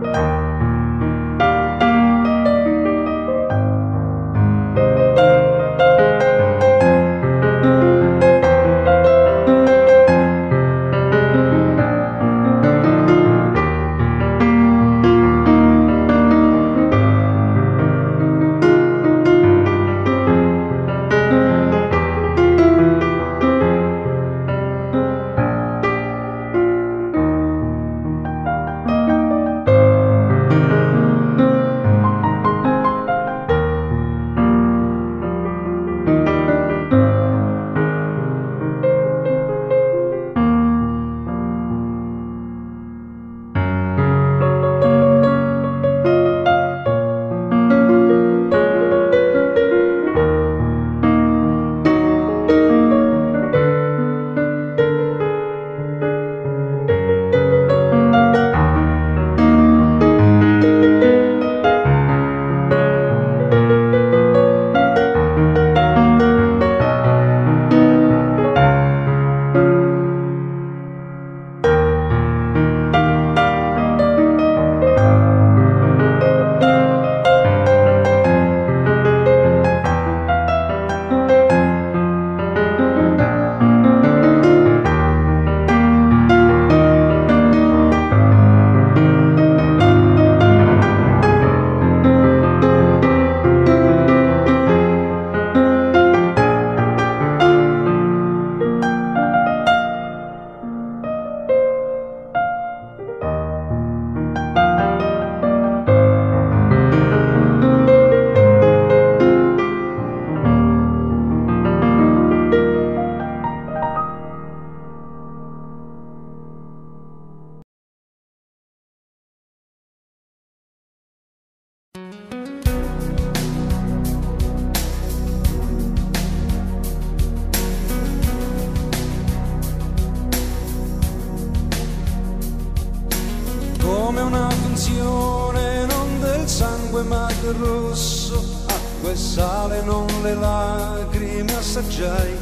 ma del rosso, acqua e sale, non le lacrime assaggiai.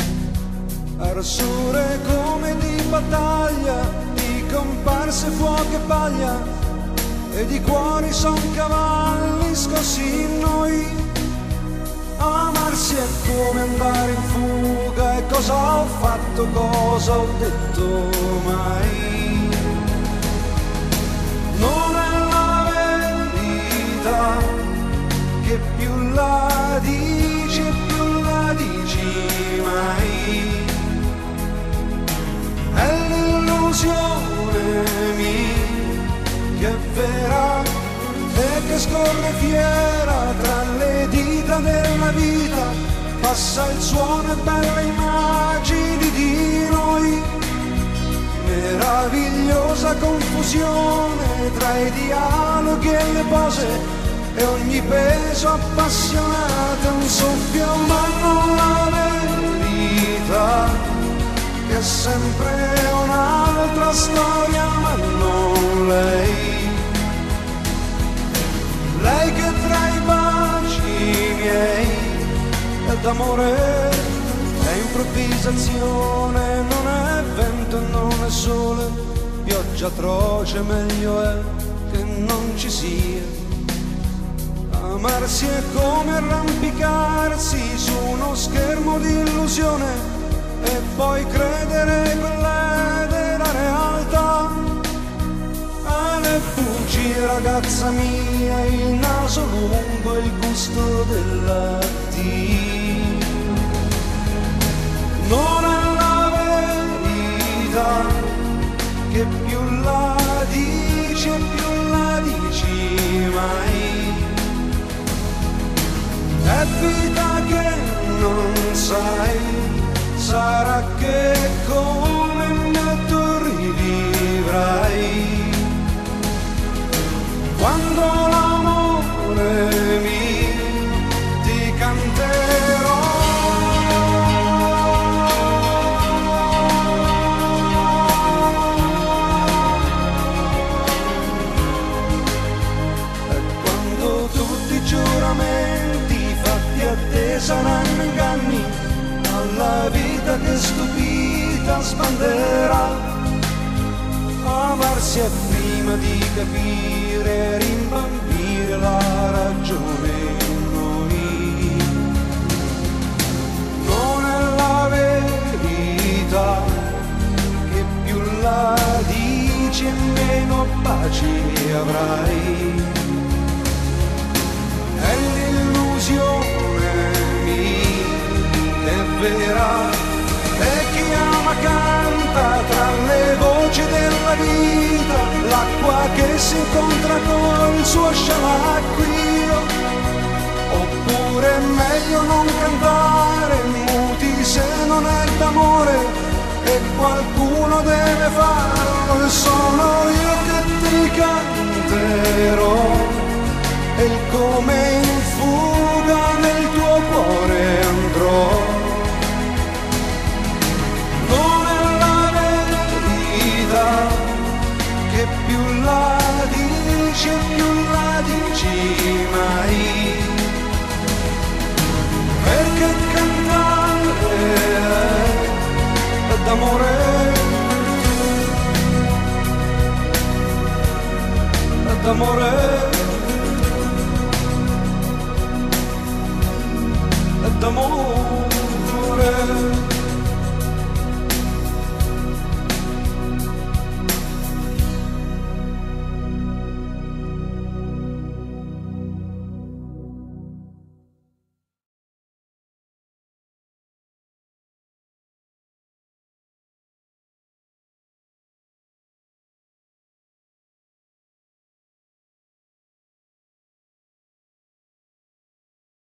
Arsure come di battaglia, di comparse, fuoco e paglia, e di cuori son cavalli scossi in noi. Amarsi è come andare in fuga, e cosa ho fatto, cosa ho detto mai? Non è la verità, che più la dici e più la dici mai. È l'illusione mia che è vera e che scorre fiera tra le dita della vita, passa il suono e belle immagini di noi. Meravigliosa confusione tra i dialoghi e le pose, e ogni peso appassionato è un soffio, ma non la verità, che è sempre un'altra storia, ma non lei. Lei che tra i baci miei è d'amore, è improvvisazione, non è vento e non è sole, pioggia atroce, meglio è che non ci sia. Amarsi è come arrampicarsi su uno schermo di illusione e poi credere quella della realtà. Le bugie, ragazza mia, il naso lungo e il gusto della tea. Non è la verità, che più la dici e più la dici mai. È vita che non sai, sarà che come me tu rivivrai. Quando l'amore ti canterò, e quando tutti i giuramenti fatti a te saranno inganni, alla vita che stupita sbanderà. Amarsi è prima di capire baci avrai. È l'illusione mia, è vera, e chi ama canta tra le voci della vita, l'acqua che si incontra col suo scialacquio. Oppure è meglio non cantare, muti se non è d'amore, e qualcuno deve farlo, e sono io che ti canterò, e il come in fuga nel tuo cuore andrò. Non è la verità che più la dici e più la dici mai, perché cantare è d'amore, è d'amore.